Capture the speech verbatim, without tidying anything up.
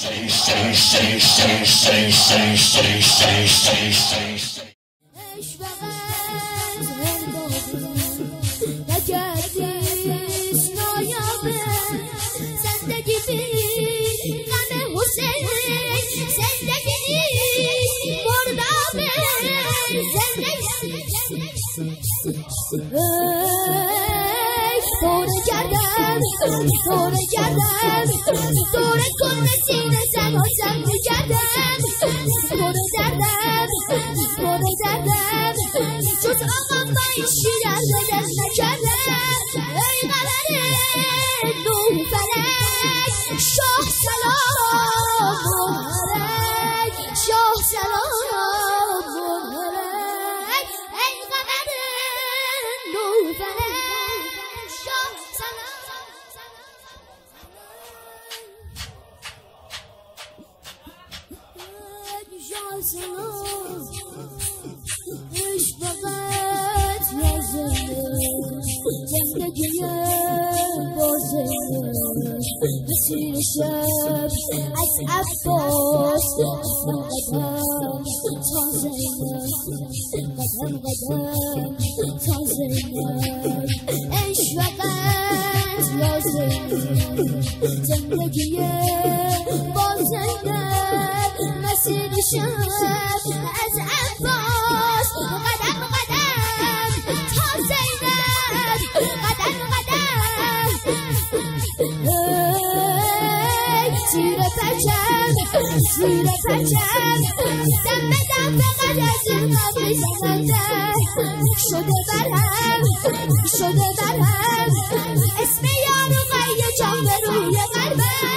دوره کردم دوره کردم دوره کن سینه زمان زم کردم دوره دردم دوره دردم جز آقا با این شیرم بدم نکردم ای قمر نور فلک شاه سلام مبارک شاه سلام مبارک ای قمر نور فلک شاه سلام شاه سلام عشق فقط لازمه زندگی بازمه مسیر شب از عباس قدم تا زینب قدم قدم تا زینب عشق فقط لازمه زندگی بازمه مسیر شب از عباس قدم قدم تا زینب قدم قدم زیر پرچم زیر پرچم دم به دم فقط از قبل زنده شده برهم شده برهم اسم یار و غیر جان به روی قلبم